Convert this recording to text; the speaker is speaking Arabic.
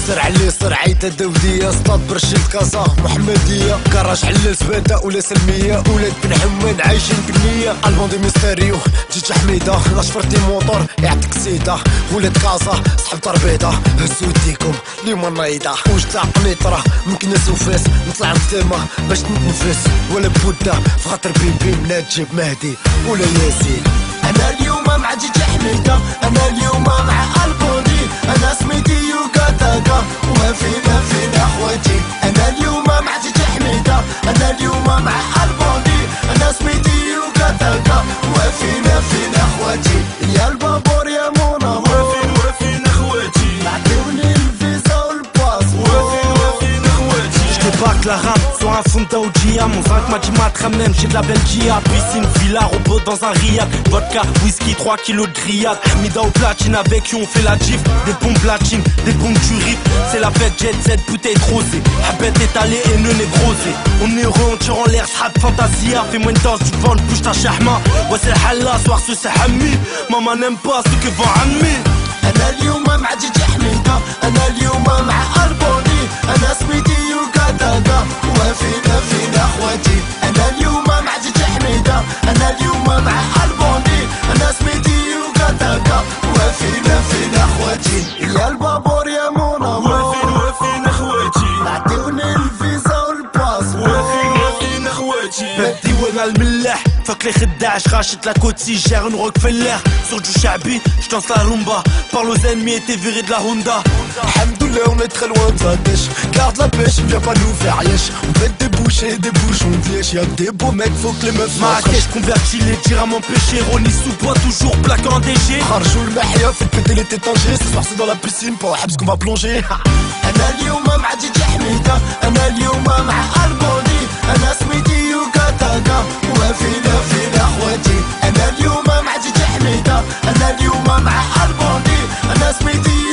سرع اللي سرعيته داودية سطاد برشيد كازا محمدية كراج حلال زبادة ولا سلمية ولاد بن حمان عايشين بالنية البوم دي ميستيريو جيت حميدة لا شفرتي موطور يعطيك سيدة ولاد كازا صحاب تربيضة هزو يديكم اليوم نايضة وش تاع قنيطرة مكناس وفاس نطلع للسما باش نتنفس ولا بودة فخاطر بيبي مناجب مهدي ولا ياسين. انا اليوم مع جيجي حميدة انا اليوم مع البوندي انا سميتي يوكاتاكا وما فينا اخواتي. انا اليوم مع جيجي حميدة انا اليوم مع البوندي انا سميتي يوكاتاكا وما فينا اخواتي. يا البابور يا منامور وفين اخواتي عطيوني الفيزا والباس وفين اخواتي. J'débarque la rame sur un Funda Ojia. Mon zinc m'a dit mat ramnem, j'ai de la Belgia. Piscine, villa, robot dans un riad. Vodka, whisky, 3 kilos de grillade. Mida au platine, avec qui on fait la gif. Des pompes platine, des pompes du rip. C'est la fête, jet set, bouteille rosée. Habet étalé et ne négrosé. On est heureux, on tire en l'air, s'hab fantasia. Fais-moi une danse, tu te vends, bouge ta chahma. Ouais, c'est le halla, soir ce c'est Hamid. Maman n'aime pas ce que vend Hamid. انا اليوم مع جيجي حميدة انا اليوم مع البوني انا سميتي يوكاتاكا وما فينا اخواتي. انا اليوم مع جيجي حميدة انا اليوم مع البوني انا سميتي يوكاتاكا وما فينا اخواتي. يا البابور يا منامور وفين اخواتي عطيوني الفيزا والباس وفين اخواتي. بدي وانا الملاح فك les خداع j'rachète la côte si gère une Rockefeller. Sur du chabi, j'danse la rumba. Parle aux ennemis et t'es viré de la Honda. Alhamdoulilah on est très loin de Zadech. Garde la pêche, viens pas nous faire yesh. On pète des bouchées, des bouchons de liège. Y'a des beaux mecs, faut que les meufs Ma caisse convertie, les tirs à m'empêcher. Ronnie sous bois, toujours plaquant en DG. Kharjou le mahia, faites péter les tétangés. Ce soir c'est dans la piscine, pas au habs qu'on va plonger. انا اليوم مع جيجي حميدة انا اليوم مع البوني انا سميتي يوكاتاكا وما فينا اخواتي. انا اليوم مع جيجي حميدة انا اليوم مع البوني انا سميتي